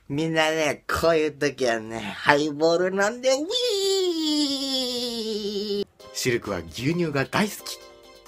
みんなね、こういう時はね、ハイボール飲んで、ウィー。シルクは牛乳が大好き。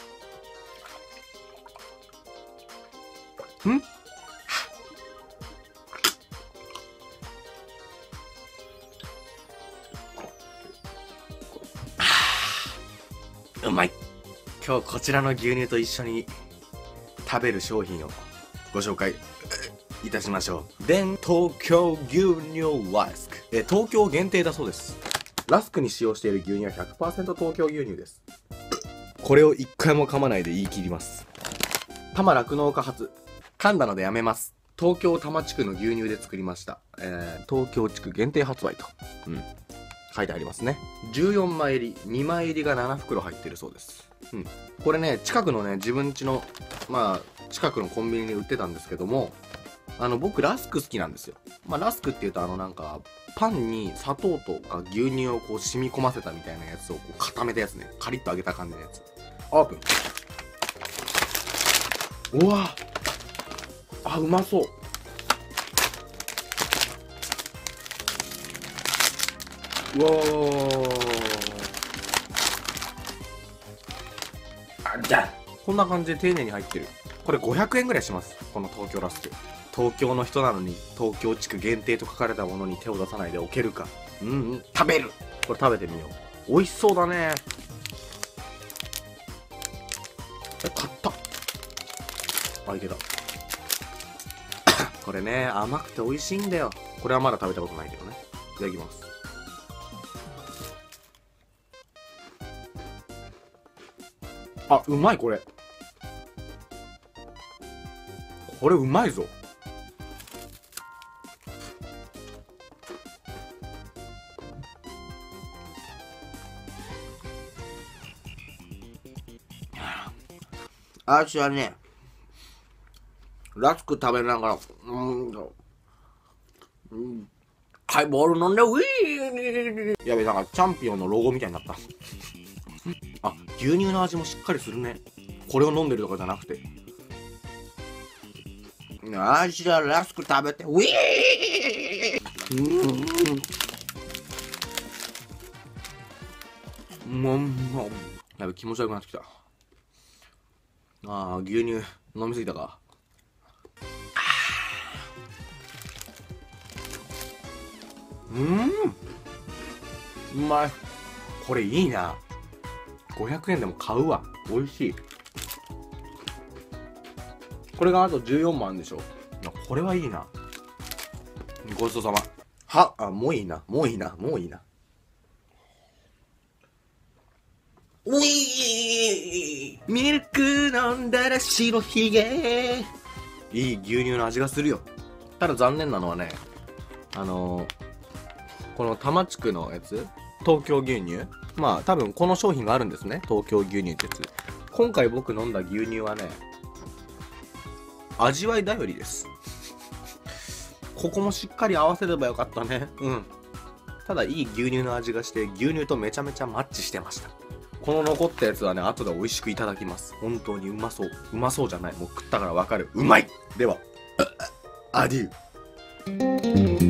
うまい。今日こちらの牛乳と一緒に食べる商品をご紹介いたしましょう。東京牛乳ラスク。東京限定だそうです。ラスクに使用している牛乳は 100% 東京牛乳です。これを一回も噛まないで言い切ります。多摩酪農家発。噛んだのでやめます。東京多摩地区の牛乳で作りました。東京地区限定発売と。書いてありますね。14枚入り、2枚入りが7袋入ってるそうです。これね、近くのね、自分家の、近くのコンビニに売ってたんですけども、僕ラスク好きなんですよ。ラスクっていうとなんか、パンに砂糖とか牛乳をこう染み込ませたみたいなやつをこう固めたやつね。カリッと揚げた感じのやつ。オープン。うわあ、うまそう。うわー。じゃこんな感じで丁寧に入ってる。これ500円ぐらいします。この東京ラスク。東京の人なのに東京地区限定と書かれたものに手を出さないでおけるか。食べる。これ食べてみよう。美味しそうだね。買った。いけた。これね、甘くて美味しいんだよ。これはまだ食べたことないけどね。いただきます。うまい。これうまいぞ。あーちはね、ラスク食べながら、ハイボール飲んで、ウィー。やべ、なんかチャンピオンのロゴみたいになった。牛乳の味もしっかりするね。これを飲んでるとかじゃなくて。あーちはラスク食べて、ウィー。やべ、気持ち悪くなってきた。牛乳飲みすぎたか。うまい。これいいな。500円でも買うわ。美味しい。これがあと14万あるんでしょ。これはいいな。ごちそうさま。もういいな。もういいな。ウィー。ミルク飲んだら白ひげ。いい牛乳の味がするよ。ただ残念なのはね、この多摩地区のやつ、東京牛乳、多分この商品があるんですね。東京牛乳ってやつ。今回僕飲んだ牛乳はね、味わい頼りです。ここもしっかり合わせればよかったね。ただいい牛乳の味がして、牛乳とめちゃめちゃマッチしてました。この残ったやつはね、後で美味しくいただきます。本当にうまそう。うまそうじゃない。もう食ったからわかる。うまい。では、アデュー。